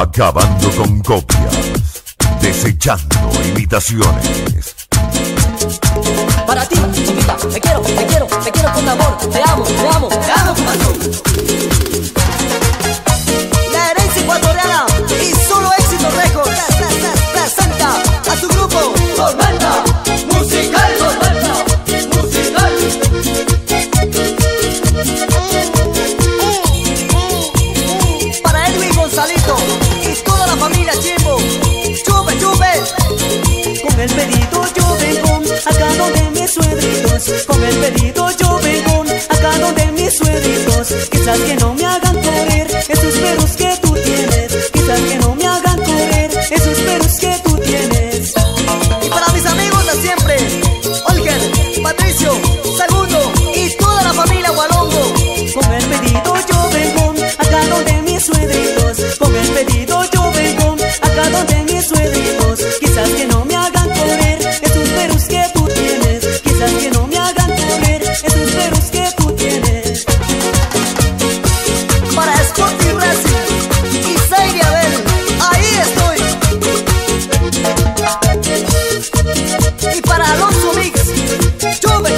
Acabando con copias, desechando imitaciones. Para ti, chiquita, te quiero con amor. Te amo corazón. La herencia ecuatoriana y solo éxito récord presenta a su grupo Tormenta Musical. Para Edwin Gonzalito y toda la familia Chimbo, chupe. Con el pedito yo vengo acá donde mis suegritos. Con el pedito yo vengo acá donde mis suegritos. Quizás que no me hagan correr esos perros que tú tienes. Quizás que no me hagan correr esos perros que tú tienes. Y para mis amigos de siempre, Olger, Patricio, Segundo y toda la familia Gualongo. Con el pedito yo vengo acá donde mis suegritos. Con el pedito yo vengo acá donde mis suegritos. Quizás que no me hagan correr esos perros que tú tienes. Quizás que no me hagan correr esos perros que tú tienes. Para Scotty Racing y Zaire Abel, ahí estoy. Y para Alonso Mix, chupe.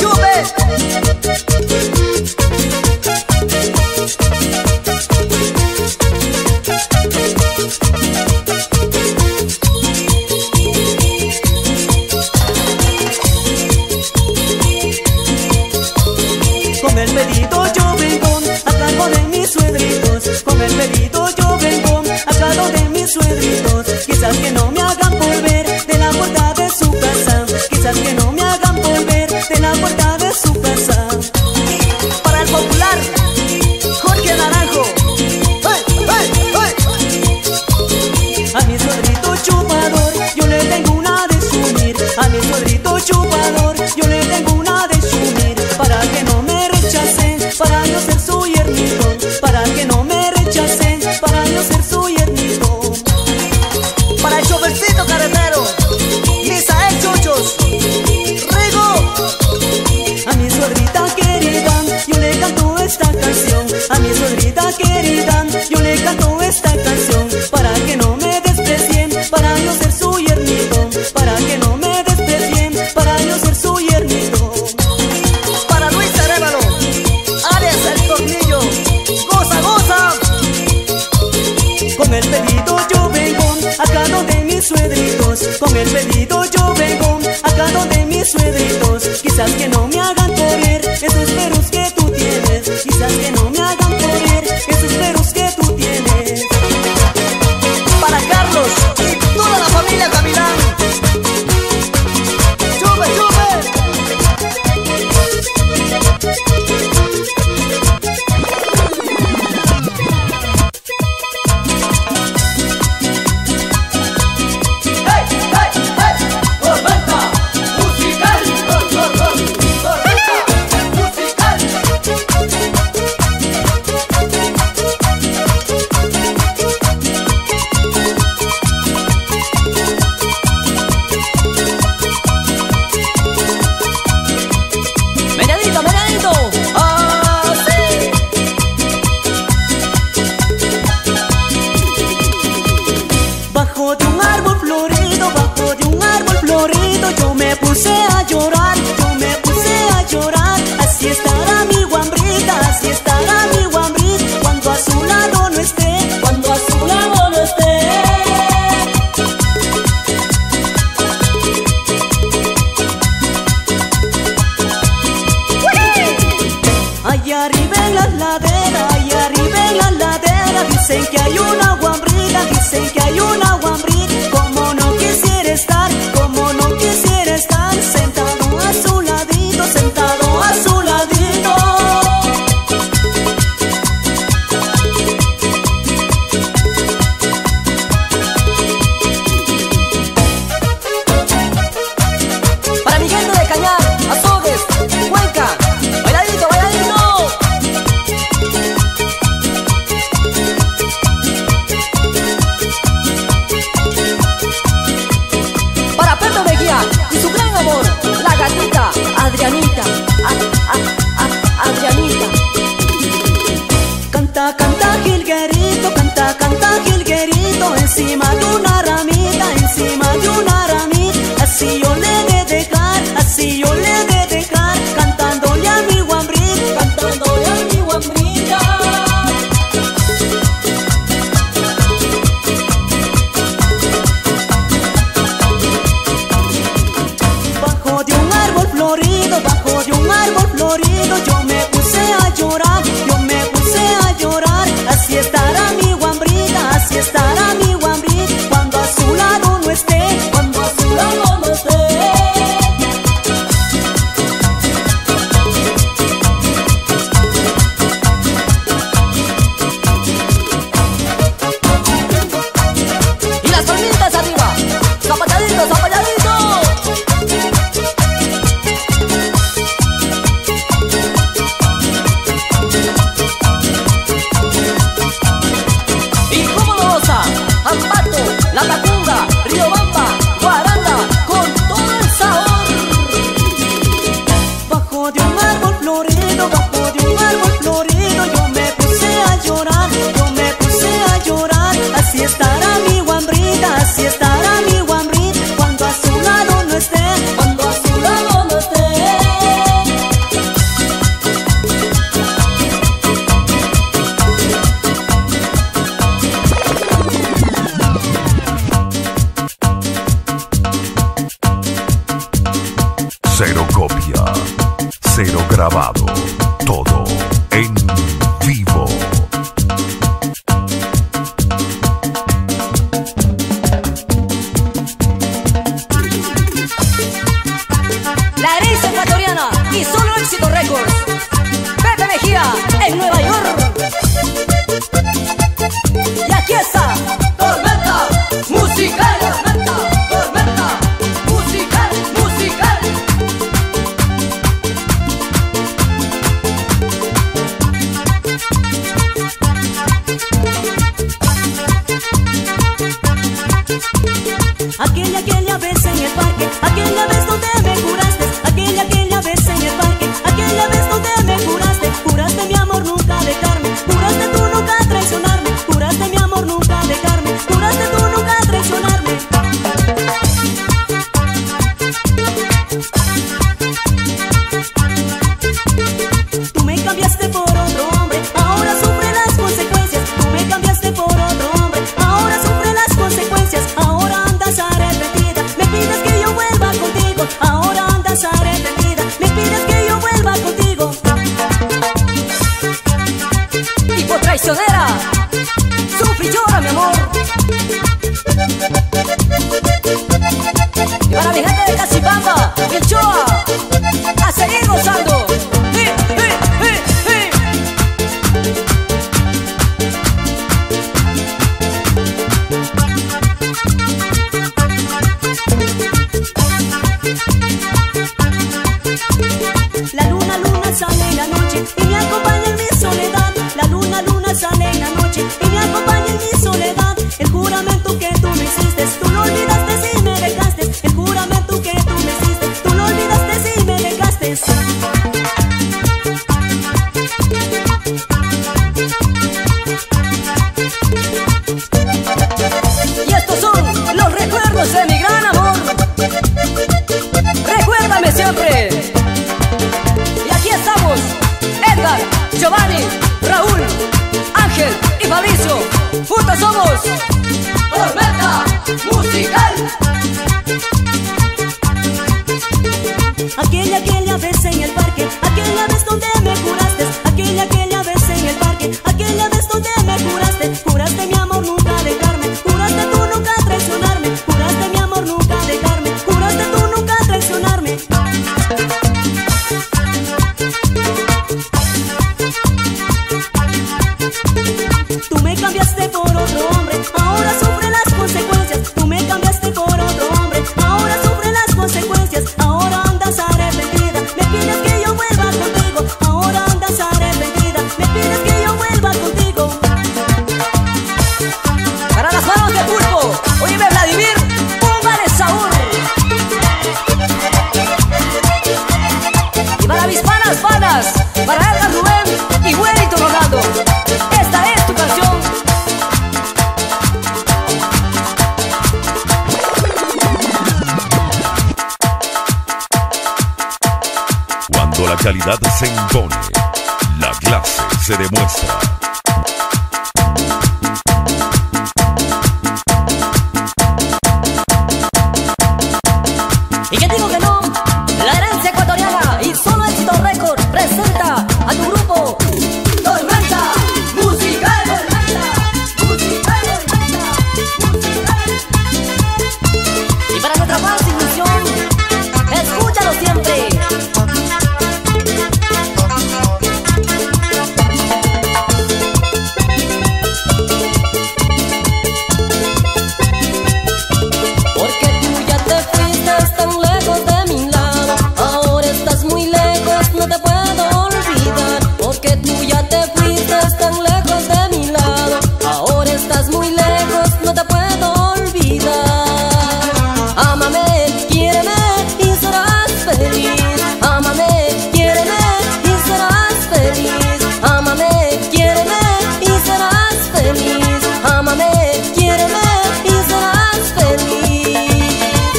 Con el pedito yo vengo acá donde mis suegritos. Con el pedito yo vengo acá donde mis suegritos. Quizás que no me hagan volver de la puerta de su casa. Quizás que no me hagan volver de la puerta de su casa. Para el popular Jorge Naranjo, a mi suegrito chupador yo le tengo una de sumir. A mi suegrito chupador yo le tengo una de sumir. Para que no me rechacen, para yo ser su yernito. Para que no me rechacen, para yo ser su yernito. Para el chofercito carretero, Misael Chuchos, Rigo. A mi suegrita querida yo le canto esta canción. A mi suegrita querida yo le canto esta canción. Para que no me desprecien, para yo ser su yernito. Para que no me desprecien, para yo ser su yernito. Para Luis Cerebro, Arias el Tornillo, goza. Con el pedito yo vengo acá donde mis suegritos. Con el pedito yo vengo acá donde mis suegritos. Quizás que no me hagan correr esos perros que tú tienes. Quizás que no me hagan correr esos perros que tú tienes. Para Carlos y toda la familia Gavilán, chupe. Tormenta Musical. Meneadito, así. Bajo de un árbol florido, yo me puse a llorar, así estará mi guambrita, cuando a su lado no esté, Allá arriba en la ladera, dicen que hay una guambrita, como no quisiera estar, sentado a su ladito. Para mi gente de Cañar, Azogues, Cuenca, bailadito. Para Pedro Mejía y su gran amor, la gatita Adrianita. Canta Gilguerito, florido, encima de una ramita, encima de una ramita. Así yo le he de dejar, así yo le he de dejar, cantándole a mi guambrita, cantándole a mi guambrita. Bajo de un árbol florido, bajo de un árbol florido, yo me puse a llorar, yo me puse a llorar. Así estará mi guambrita, así estará mi guambrita, cuando a su lado no esté, cuando a su lado no esté. Y las palmitas arriba, zapalladito, zapalladito. Y cómo lo goza, Ambato, La Tacunga, Riobamba, Guaranda, con todo el sabor. Bajo de un árbol florido, bajo de un árbol florido, yo me puse a llorar, yo me puse a llorar. Así estará mi guambrita, así estará mi guambrita, cuando a su lado no esté, cuando a su lado no esté. Cero copia, cero grabado, todo en vivo. La herencia ecuatoriana y solo éxito récords. Pepe Mejía en Nueva York. Y aquí está Tormenta Musical, Tormenta, Tormenta Musical, Musical. Aquella vez en el parque, aquella vez donde me juraste, aquella vez en el parque, aquella vez donde me juraste, juraste mi amor nunca dejarme, juraste tú nunca traicionarme, juraste mi amor nunca dejarme, juraste tú nunca traicionarme. Tú me cambiaste por otro hombre, ahora sufre las consecuencias. Tú me cambiaste por otro hombre, ahora sufre las consecuencias. Ahora andas arrepentida, me pides que yo vuelva contigo. Ahora andas arrepentida, me pides que yo vuelva contigo. Y por traicionera, sufre y llora mi amor. Y para mi gente de Casipamba, el Choa, a seguir gozando. La luna, luna sale en la noche y me acompaña en mi soledad. La luna, luna sale en la noche y me acompaña en mi soledad. El juramento que tú me hiciste, tú lo olvidaste si me dejaste. El juramento que tú me hiciste, tú lo olvidaste si me dejaste. Y estos son los recuerdos de mi gran amor. Recuérdame siempre. Y aquí estamos, Edgar, Giovanni, Raúl, Ángel y Fabricio. Juntos somos Tormenta Musical. Aquella vez en el parque, aquella vez donde me juraste, aquella vez en el parque, aquella vez donde me juraste, juraste mi amor nunca dejarme, juraste tú nunca traicionarme, juraste mi amor nunca dejarme, juraste tú nunca traicionarme. Tú me cambiaste por otro hombre, ahora sufre las consecuencias. Tú me cambiaste por otro hombre, ahora sufre las consecuencias. Ahora andas arrepentida, me pides que yo calidad se impone, la clase se demuestra. ¿Y qué digo que no? La herencia ecuatoriana y Solo Éxito Record presenta a tu grupo Tormenta Musical. Y para nuestra paz y ilusión, escúchalo siempre. Porque tú ya te fuiste tan lejos de mi lado, ahora estás muy lejos, no te puedo olvidar. Porque tú ya te fuiste tan lejos de mi lado, ahora estás muy lejos, no te puedo olvidar. Ámame, quiéreme y serás feliz. Ámame, quiéreme y serás feliz. Ámame, quiéreme y serás feliz. Ámame, quiéreme y serás feliz.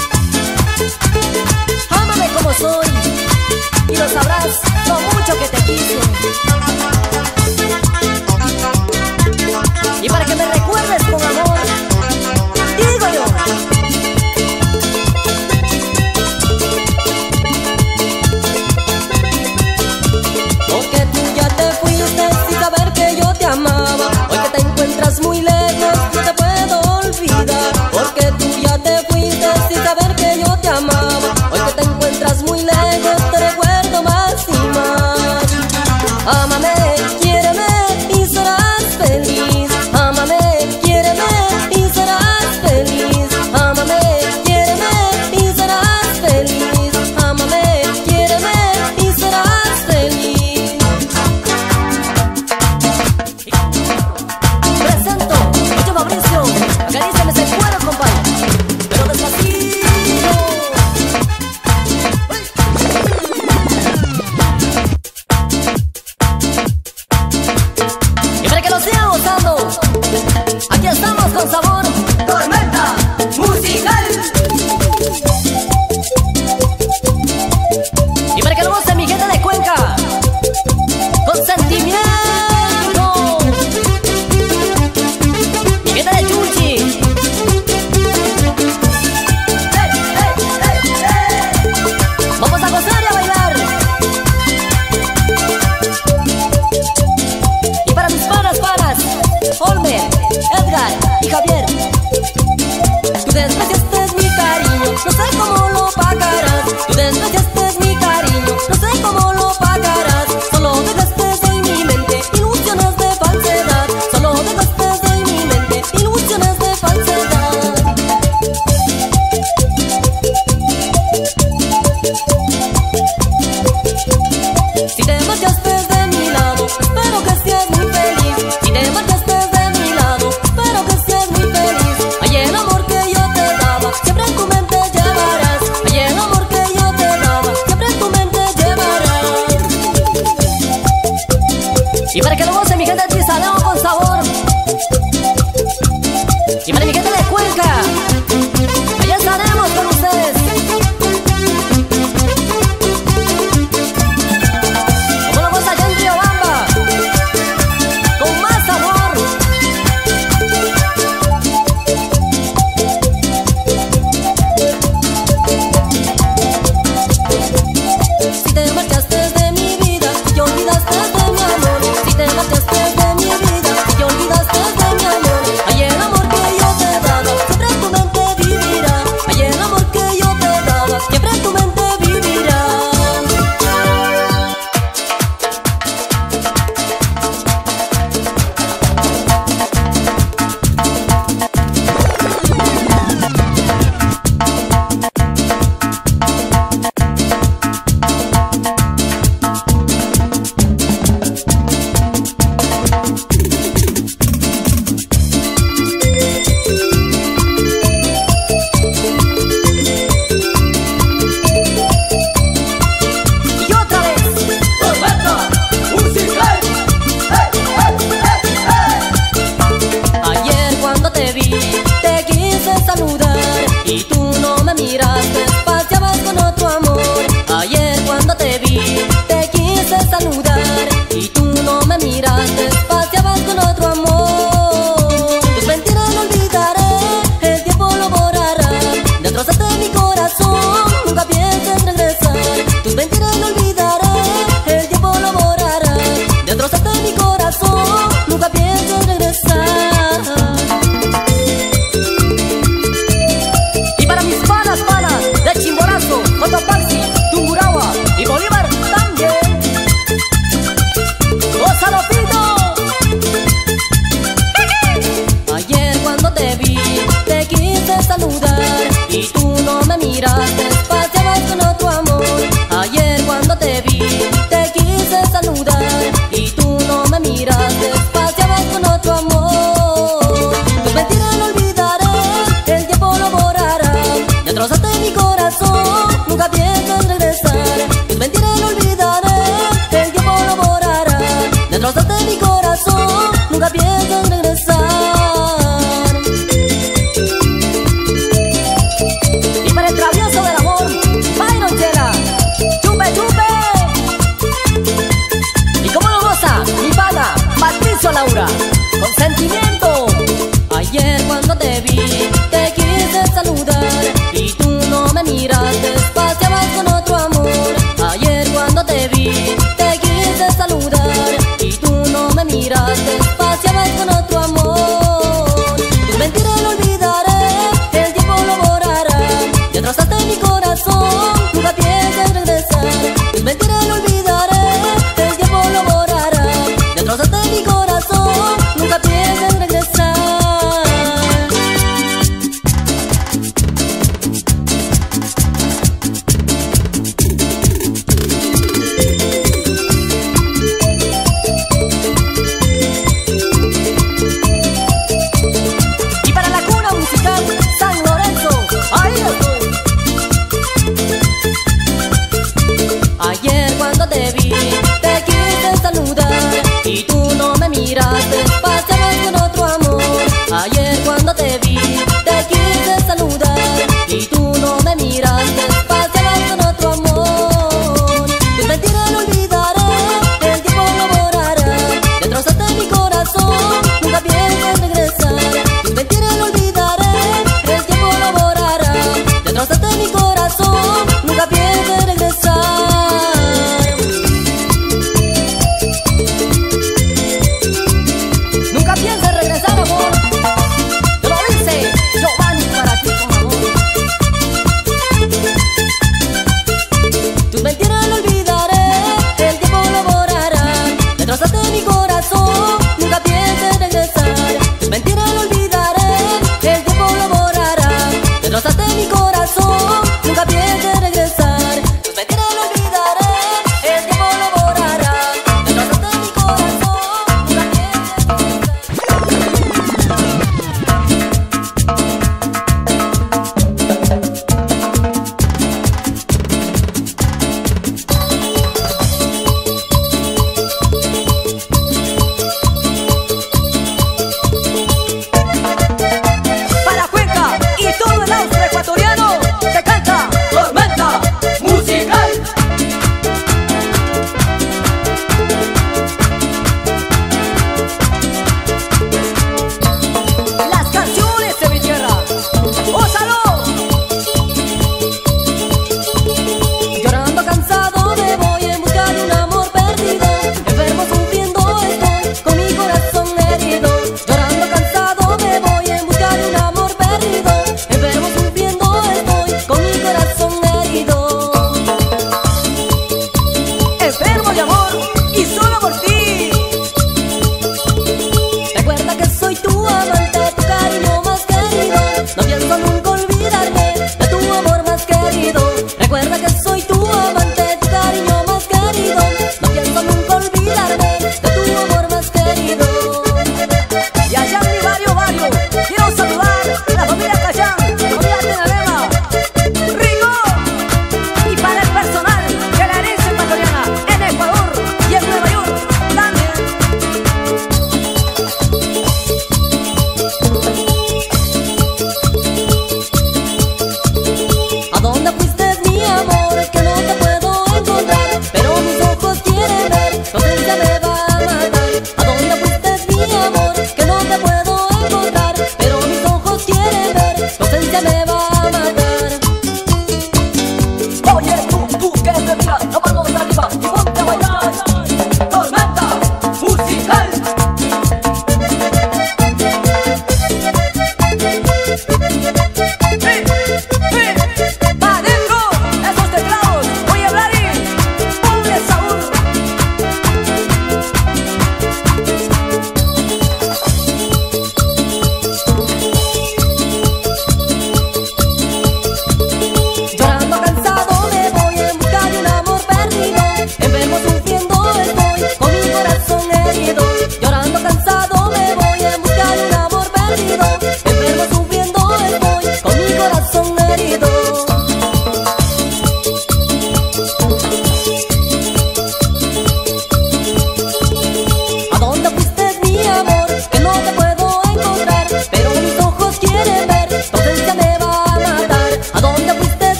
Ámame como soy y lo sabrás lo mucho que te quise. Y para que me recuerdes con amor, digo yo. Porque tú ya te fuiste sin saber que yo te amaba. Hoy que te encuentras muy lejos, no te puedo olvidar. Porque tú ya te fuiste sin saber que yo te amaba. Hoy que te encuentras muy lejos, te recuerdo más y más. Ámame, quiéreme y serás feliz. Ámame, quiéreme y serás feliz. Ámame, quiéreme y serás feliz. Ámame, quiéreme y serás feliz. Presento, yo Mauricio, acaríciame ese cuero, compadre, pero despacito. Y para que lo sigan gozando, aquí estamos con sabor. Tormenta Musical. Y para que lo goce mi gente de Cuenca, con sentimiento. Mi gente de Chuchi. Vamos a gozar y a bailar. Y para mis panas, Olmer, Edgar y Javier. Tú despreciaste mi cariño, no sé cómo lo pagarás. Tú despreciaste mi cariño, no sé cómo lo pagarás. Solo dejaste en mi mente ilusiones de falsedad. Solo dejaste en mi mente ilusiones de falsedad. Si te marchaste de mi lado, espero que seas muy feliz. Si te marchaste de mi lado, espero que seas muy feliz. Ay, el amor que yo te daba, siempre en tu mente llevarás. Ay, el amor que yo te daba, siempre en tu mente llevarás. Y para que lo goce mi gente de Tizaleo con sabor. Y para mi gente de Cuenca, allá estaremos con ustedes. Como lo goza allá en Riobamba, con más sabor. Si te marchaste de mi vida y olvidaste de mi amor. Si te marchaste de mi vida y olvidaste de mi amor. Ay, el amor que yo te Sentimiento. Ayer cuando te vi, te quise saludar y tú no me miraste, paseabas con otro amor. Ayer cuando te vi, te quise saludar y tú no me miraste, paseabas con otro amor. Tu mentira lo olvidaré, el tiempo lo borrará. Ya trazaste mi corazón, nunca pienses regresar. Tu mentira lo olvidaré, el tiempo lo borrará. Ya trazaste mi corazón, nunca pienses regresar.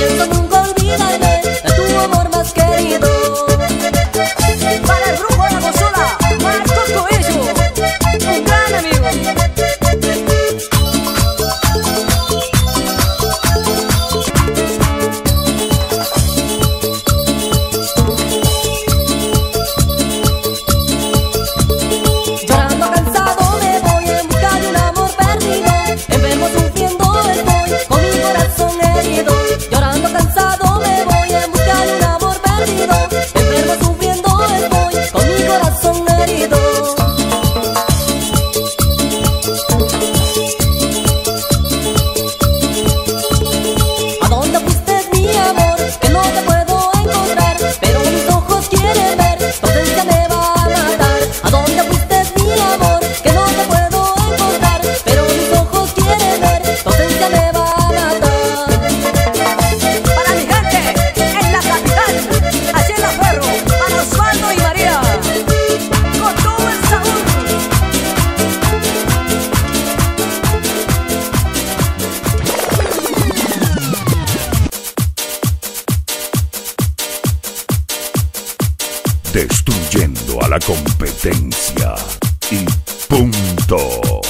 pienso nunca olvidarme de tu amor más querido. Para el brujo de la consola, Marcos Coello, un gran amigo. Llorando cansado me voy en busca de un amor perdido. Enfermo sufriendo estoy con mi corazón herido. Llorando cansado me voy en busca de un amor perdido. Enfermo sufriendo estoy con mi corazón herido. ¿A dónde fuiste mi amor? Que no te puedo encontrar, pero mis ojos quieren ver, tu ausencia me va a matar. ¿A dónde fuiste mi amor? Que no te puedo encontrar, pero mis ojos quieren ver, tu ausencia me va a matar. Para mi gente en la capital, allí en La Ferro, para Osvaldo y María, con todo el sabor. Destruyendo a la competencia y punto.